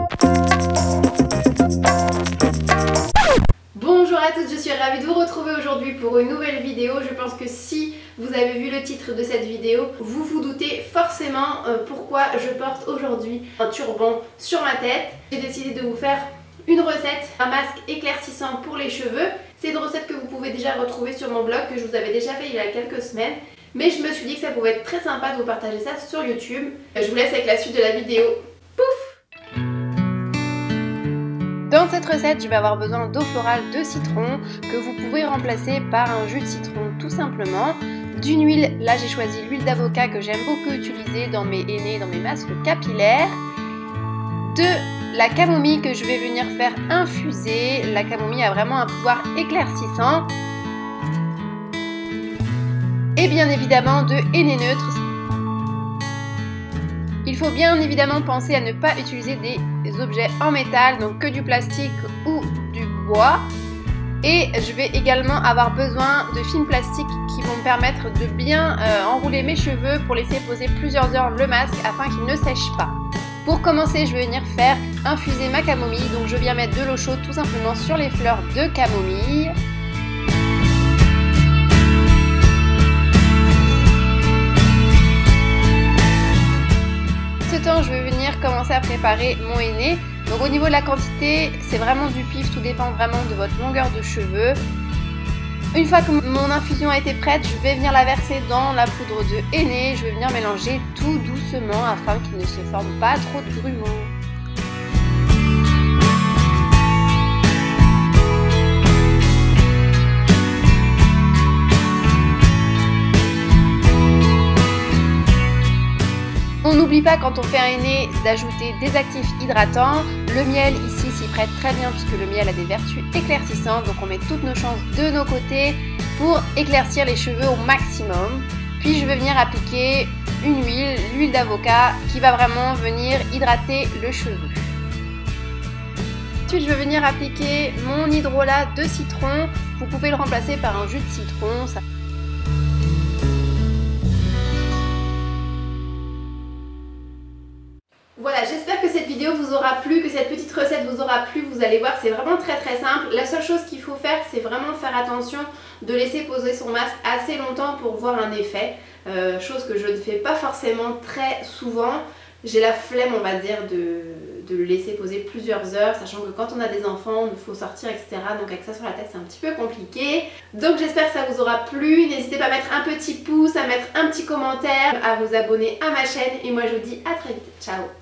Bonjour à toutes, je suis ravie de vous retrouver aujourd'hui pour une nouvelle vidéo. Je pense que si vous avez vu le titre de cette vidéo, vous vous doutez forcément pourquoi je porte aujourd'hui un turban sur ma tête. J'ai décidé de vous faire une recette, un masque éclaircissant pour les cheveux. C'est une recette que vous pouvez déjà retrouver sur mon blog, que je vous avais déjà fait il y a quelques semaines. Mais je me suis dit que ça pouvait être très sympa de vous partager ça sur YouTube. Je vous laisse avec la suite de la vidéo. Pouf! Dans cette recette, je vais avoir besoin d'eau florale de citron que vous pouvez remplacer par un jus de citron tout simplement. D'une huile, là j'ai choisi l'huile d'avocat que j'aime beaucoup utiliser dans mes hennées, dans mes masques capillaires. De la camomille que je vais venir faire infuser. La camomille a vraiment un pouvoir éclaircissant. Et bien évidemment de henné neutre. Il faut bien évidemment penser à ne pas utiliser des objets en métal, donc que du plastique ou du bois. Et je vais également avoir besoin de films plastiques qui vont me permettre de bien enrouler mes cheveux pour laisser poser plusieurs heures le masque afin qu'il ne sèche pas. Pour commencer, je vais venir faire infuser ma camomille, donc je viens mettre de l'eau chaude tout simplement sur les fleurs de camomille. Je vais venir commencer à préparer mon henné. Donc au niveau de la quantité, c'est vraiment du pif, tout dépend vraiment de votre longueur de cheveux. Une fois que mon infusion a été prête, je vais venir la verser dans la poudre de henné. Je vais venir mélanger tout doucement afin qu'il ne se forme pas trop de grumeaux. On n'oublie pas quand on fait un henné d'ajouter des actifs hydratants. Le miel ici s'y prête très bien puisque le miel a des vertus éclaircissantes. Donc on met toutes nos chances de nos côtés pour éclaircir les cheveux au maximum. Puis je vais venir appliquer une huile, l'huile d'avocat qui va vraiment venir hydrater le cheveu. Ensuite je vais venir appliquer mon hydrolat de citron. Vous pouvez le remplacer par un jus de citron. Voilà, j'espère que cette vidéo vous aura plu, que cette petite recette vous aura plu. Vous allez voir, c'est vraiment très simple. La seule chose qu'il faut faire, c'est vraiment faire attention de laisser poser son masque assez longtemps pour voir un effet. Chose que je ne fais pas forcément très souvent. J'ai la flemme, on va dire, de le laisser poser plusieurs heures, sachant que quand on a des enfants, il faut sortir, etc. Donc avec ça sur la tête, c'est un petit peu compliqué. Donc j'espère que ça vous aura plu. N'hésitez pas à mettre un petit pouce, à mettre un petit commentaire, à vous abonner à ma chaîne. Et moi, je vous dis à très vite. Ciao!